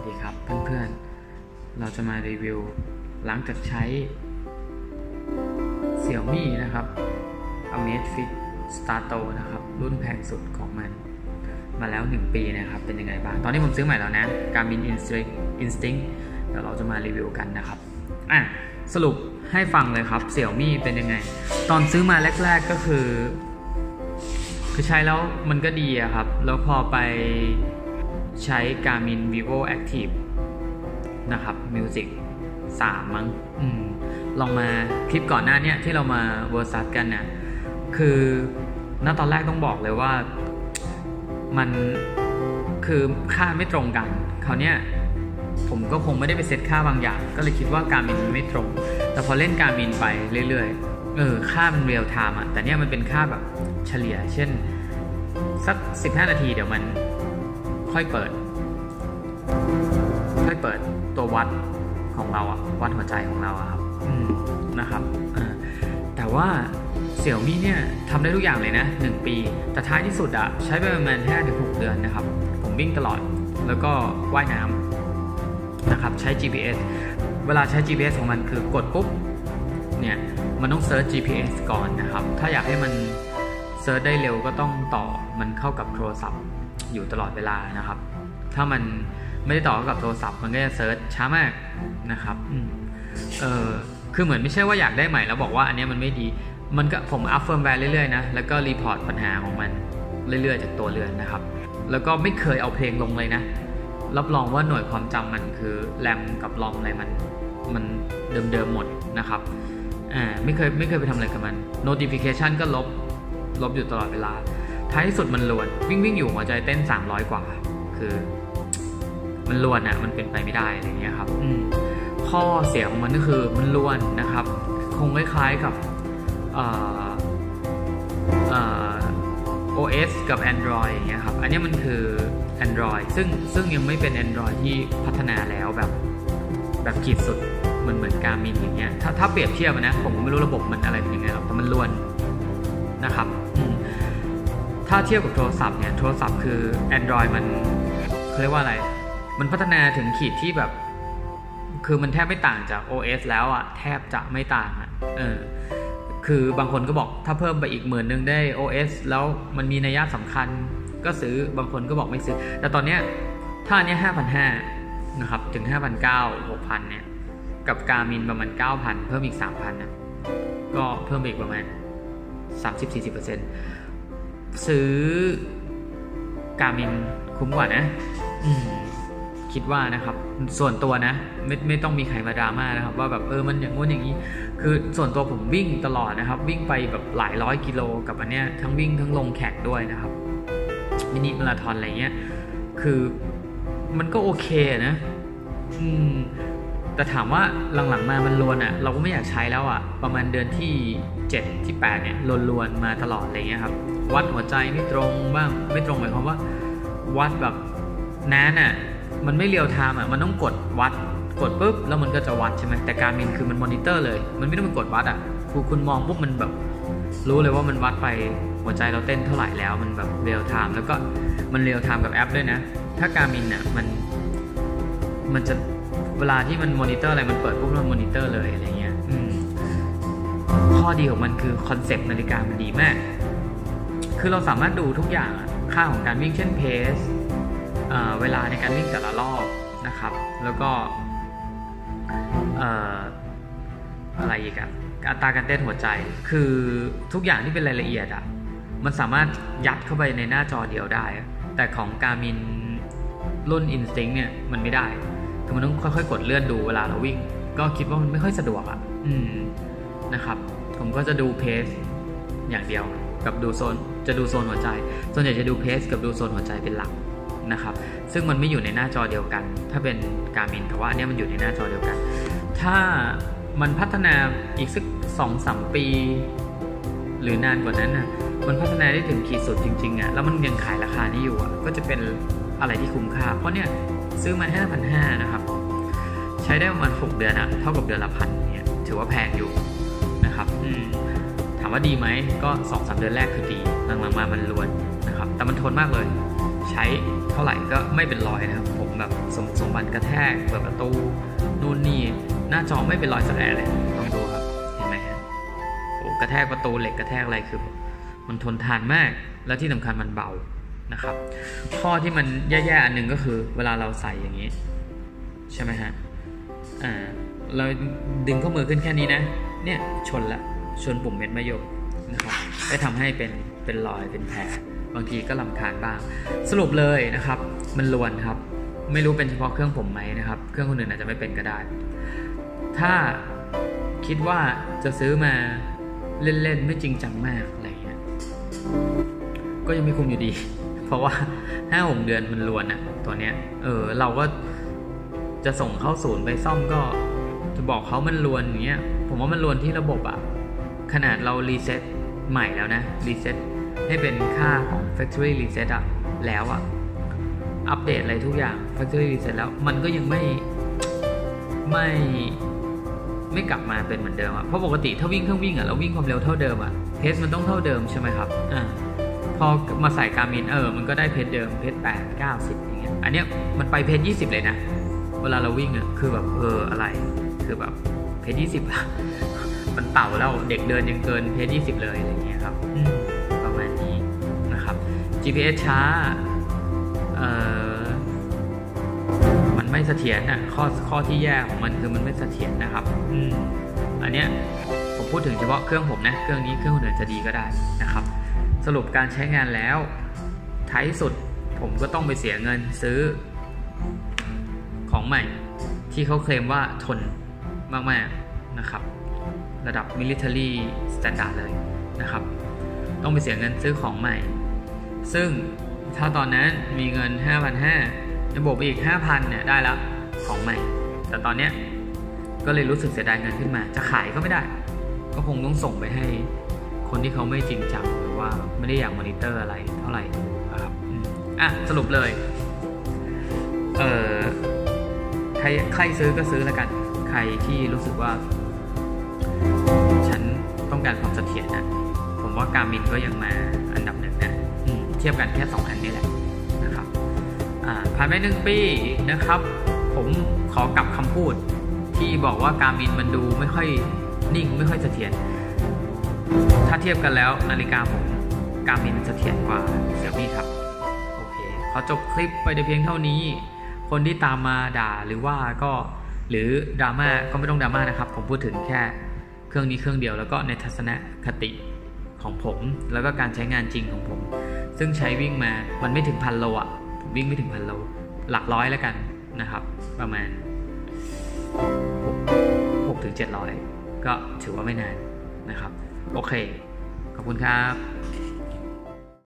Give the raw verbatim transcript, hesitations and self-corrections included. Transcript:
ดีครับเพื่อนๆเราจะมารีวิวหลังจากใช้ Xiaomi นะครับ Amazfit Starto นะครับรุ่นแพงสุดของมันมาแล้วหนึ่งปีนะครับเป็นยังไงบ้างตอนนี้ผมซื้อใหม่แล้วนะ Garmin Instinct Instinct เดี๋ยวเราจะมารีวิวกันนะครับอ่ะสรุปให้ฟังเลยครับ Xiaomi เป็นยังไงตอนซื้อมาแรกๆก็คือคือใช้แล้วมันก็ดีอะครับแล้วพอไปใช้ Garmin Vivo Active นะครับ Music สามมั้งอืมลองมาคลิปก่อนหน้านี้ที่เรามาเวอร์ซัสกันเนี่ยคือณตอนแรกต้องบอกเลยว่ามันคือค่าไม่ตรงกันคราวเนี้ยผมก็คงไม่ได้ไปเซตค่าบางอย่างก็เลยคิดว่า Garmin ไม่ตรงแต่พอเล่น Garmin ไปเรื่อยๆเออค่ามันเรียลไทม์อ่ะแต่เนี้ยมันเป็นค่าแบบเฉลี่ยเช่นสักสิบห้านาทีเดี๋ยวมันค่อยเปิดค่อยเปิดตัววัดของเราอะวัดหัวใจของเราอะครับอืมนะครับแต่ว่า Xiaomi เนี่ยทำได้ทุกอย่างเลยนะหนึ่งปีแต่ท้ายที่สุดอะใช้ไปประมาณ ห้าถึงหก เดือนนะครับผมวิ่งตลอดแล้วก็ว่ายน้ำนะครับใช้ จี พี เอส เวลาใช้ จี พี เอส ของมันคือกดปุ๊บเนี่ยมันต้องเซิร์ช จี พี เอส ก่อนนะครับถ้าอยากให้มันเซิร์ชได้เร็วก็ต้องต่อมันเข้ากับโทรศัพท์อยู่ตลอดเวลานะครับถ้ามันไม่ได้ต่อเข้ากับโทรศัพท์มันก็จะเซิร์ชช้ามากนะครับเออคือเหมือนไม่ใช่ว่าอยากได้ใหม่แล้วบอกว่าอันนี้มันไม่ดีมันก็ผมอัพเฟิร์มแวร์เรื่อยๆนะแล้วก็รีพอร์ตปัญหาของมันเรื่อยๆจากตัวเรือนนะครับแล้วก็ไม่เคยเอาเพลงลงเลยนะรับรองว่าหน่วยความจำมันคือแรมกับรอมอะไรมันมันเดิมๆหมดนะครับอ่าไม่เคยไม่เคยไปทำอะไรกับมัน notification ก็ลบลบอยู่ตลอดเวลาท้ายที่สุดมันลวนวิ่งวิ่งอยู่หัวใจเต้นสามร้อยกว่าคือมันลวนอ่ะมันเป็นไปไม่ได้อะไรเงี้ยครับข้อเสียของมันก็คือมันลวนนะครับคงคล้ายๆกับเอ่อเอ่อ โอ เอส กับ Android อย่างเงี้ยครับอันนี้มันคือ Android ซึ่งซึ่งยังไม่เป็น Android ที่พัฒนาแล้วแบบแบบขีดสุดเหมือนเหมือน Garmin อย่างเงี้ยถ้าถ้าเปรียบเทียบนะผมไม่รู้ระบบมันอะไรเป็นยังไงหรอกแต่มันลวนนะครับถ้าเทียบกับโทรศัพท์เนี่ยโทรศัพท์คือ Android มันเขาเรียกว่าอะไรมันพัฒนาถึงขีดที่แบบคือมันแทบไม่ต่างจาก โอ เอส แล้วอ่ะแทบจะไม่ต่างอ่ะเออคือบางคนก็บอกถ้าเพิ่มไปอีกหมื่นนึงได้ โอ เอส แล้วมันมีนัยสำคัญก็ซื้อบางคนก็บอกไม่ซื้อแต่ตอนเนี้ยถ้าอันเนี้ย ห้าพันห้าร้อย นะครับถึง ห้าพันเก้าร้อย หกพัน เนี่ยกับ Garmin ประมาณ เก้าพัน เพิ่มอีก สามพัน นะก็เพิ่มอีกประมาณ สามสิบถึงสี่สิบเปอร์เซ็นต์ ซื้อ Garmin คุ้มกว่านะอืมคิดว่านะครับส่วนตัวนะไม่ไม่ต้องมีใครมาดราม่านะครับว่าแบบเออมันอย่างงู้นอย่างนี้คือส่วนตัวผมวิ่งตลอดนะครับวิ่งไปแบบหลายร้อยกิโลกับอันเนี้ยทั้งวิ่งทั้งลงแข่งด้วยนะครับมินิมาราธอนอะไรเงี้ยคือมันก็โอเคนะอืมแต่ถามว่าหลังๆมามันลวนอ่ะเราก็ไม่อยากใช้แล้วอ่ะประมาณเดือนที่เจ็ดที่แปดเนี่ยลวนๆมาตลอดอะไรเงี้ยครับวัดหัวใจไม่ตรงบ้างไม่ตรงหมายความว่าวัดแบบนั้นอ่ะมันไม่เรียลไทม์อ่ะมันต้องกดวัดกดปุ๊บแล้วมันก็จะวัดใช่ไหมแต่การมินคือมันมอนิเตอร์เลยมันไม่ต้องไปกดวัดอ่ะคือคุณมองปุ๊บมันแบบรู้เลยว่ามันวัดไปหัวใจเราเต้นเท่าไหร่แล้วมันแบบเรียลไทม์แล้วก็มันเรียลไทม์กับแอปด้วยนะถ้าการมินอ่ะมันมันจะเวลาที่มันมอนิเตอร์อะไรมันเปิดปุ๊บมันมอนิเตอร์เลยอะไรเงี้ยข้อดีของมันคือคอนเซ็ปต์นาฬิกามันดีมากคือเราสามารถดูทุกอย่างค่าของการวิ่งเช่นเพสเวลาในการวิ่งแต่ละรอบนะครับแล้วก็อะไรอีกอะอัตราการเต้นหัวใจคือทุกอย่างที่เป็นรายละเอียดอะมันสามารถยัดเข้าไปในหน้าจอเดียวได้แต่ของ Garmin รุ่น Instinct เนี่ยมันไม่ได้คือมันต้องค่อยๆกดเลื่อนดูเวลาเราวิ่งก็คิดว่ามันไม่ค่อยสะดวกอะอืมนะครับผมก็จะดูเพสอย่างเดียวกับดูโซนจะดูโซนหัวใจส่วนใหญ่จะดูเพสกับดูโซนหัวใจเป็นหลักนะครับซึ่งมันไม่อยู่ในหน้าจอเดียวกันถ้าเป็น Garmin แต่ว่าอันนี้มันอยู่ในหน้าจอเดียวกันถ้ามันพัฒนาอีกสัก สองถึงสาม ปีหรือนานกว่านั้นน่ะมันพัฒนาได้ถึงขีดสุดจริงๆอ่ะแล้วมันยังขายราคานี้อยู่อ่ะก็จะเป็นอะไรที่คุ้มค่าเพราะเนี่ยซื้อมา ห้าพันห้าร้อย นะครับใช้ได้ประมาณหกเดือนอะเท่ากับเดือนละพันเนี่ยถือว่าแพงอยู่นะครับอืมถามว่าดีไหมก็ สองถึงสาม เดือนแรกคือดีหลังๆมามันล้วนนะครับแต่มันทนมากเลยใช้เท่าไหร่ก็ไม่เป็นรอยนะครับผมแบบสมสมบัติกระแทกเปิดประตูนู่นนี่หน้าจอไม่เป็นรอยสแกรเลยลองดูครับเห็นไหมฮะโอ้กระแทกประตูเหล็กกระแทกอะไรคือมันทนทานมากและที่สำคัญมันเบานะครับข้อที่มันแย่ๆอันหนึ่งก็คือเวลาเราใส่อย่างนี้ใช่ไหมฮะอ่าเราดึงข้อมือขึ้นแค่นี้นะเนี่ยชนละชนปุ่มเม็ดมะยมนะครับได้ทำให้เป็นเป็นรอยเป็นแผลบางทีก็รำคาญบ้างสรุปเลยนะครับมันลวนครับไม่รู้เป็นเฉพาะเครื่องผมไหมนะครับเครื่องคนอื่นอาจจะไม่เป็นก็ได้ถ้าคิดว่าจะซื้อมาเล่นๆไม่จริงจังมากอะไรเงี้ยก็ยังไม่คุ้มอยู่ดีเพราะว่าห้าหกเดือนมันลวนอะตัวเนี้ยเออเราก็จะส่งเข้าศูนย์ไปซ่อมก็จะบอกเขามันลวนอย่างเงี้ยผมว่ามันลวนที่ระบบอะขนาดเรารีเซ็ตใหม่แล้วนะรีเซ็ตให้เป็นค่าของ factory reset อะแล้วอะอัปเดตอะไรทุกอย่าง factory reset แล้วมันก็ยังไม่ไม่ไม่กลับมาเป็นเหมือนเดิมอะเพราะปกติถ้าวิ่งเครื่องวิ่งอะเราวิ่งความเร็วเท่าเดิมอะเพสมันต้องเท่าเดิมใช่ไหมครับอ่าพอมาใส่การ์มินเออมันก็ได้เพสเดิมเพสแปด เก้า สิบอย่างเงี้ยอันเนี้ยมันไปเพสยี่สิบเลยนะเวลาเราวิ่งอะคือแบบเอออะไรคือแบบเพสยี่สิบอะมันเต่าแล้วเด็กเดินยังเกินเพสยี่สิบเลยอะไรเงี้ยครับประมาณนี้นะครับ จี พี เอส ช้าเอ่อมันไม่เสถียรนะข้อข้อที่แย่ของมันคือมันไม่เสถียรนะครับอืมอันเนี้ยผมพูดถึงเฉพาะเครื่องผมนะเครื่องนี้เครื่องคนอื่นจะดีก็ได้นะครับสรุปการใช้งานแล้วท้ายสุดผมก็ต้องไปเสียเงินซื้อของใหม่ที่เขาเคลมว่าทนมากๆนะครับระดับ military standard เลยนะครับต้องไปเสียเงินซื้อของใหม่ซึ่งถ้าตอนนั้นมีเงิน ห้าพันห้าร้อย จะบวกไปอีก ห้าพัน เนี่ยได้แล้วของใหม่แต่ตอนเนี้ยก็เลยรู้สึกเสียดายเงินขึ้นมาจะขายก็ไม่ได้ก็คงต้องส่งไปให้คนที่เขาไม่จริงจังหรือว่าไม่ได้อยากมอนิเตอร์อะไรเท่าไหร่นะครับอ่ะสรุปเลยเอ่อใครใครซื้อก็ซื้อแล้วกันใครที่รู้สึกว่าฉันต้องการความเสถียรนะผมว่าการ์มินก็ยังมาอันดับหนึ่งนะเทียบกันแค่สองอันนี้แหละนะครับผ่านไปหนึ่งปีนะครับผมขอกลับคำพูดที่บอกว่าการ์มินมันดูไม่ค่อยนิ่งไม่ค่อยเสถียรถ้าเทียบกันแล้วนาฬิกาผมการ์มินเสถียรกว่าเซี่ยมี่ครับโอเคขอจบคลิปไปแต่เพียงเท่านี้คนที่ตามมาด่าหรือว่าก็หรือดราม่าก็ไม่ต้องดราม่านะครับผมพูดถึงแค่เครื่องนี้เครื่องเดียวแล้วก็ในทัศนคติของผมแล้วก็การใช้งานจริงของผมซึ่งใช้วิ่งมามันไม่ถึงพันโลอ่ะผมวิ่งไม่ถึงพันโลหลักร้อยแล้วกันนะครับประมาณหกถึงเจ็ดร้อยก็ถือว่าไม่นานนะครับโอเคขอบคุณครับ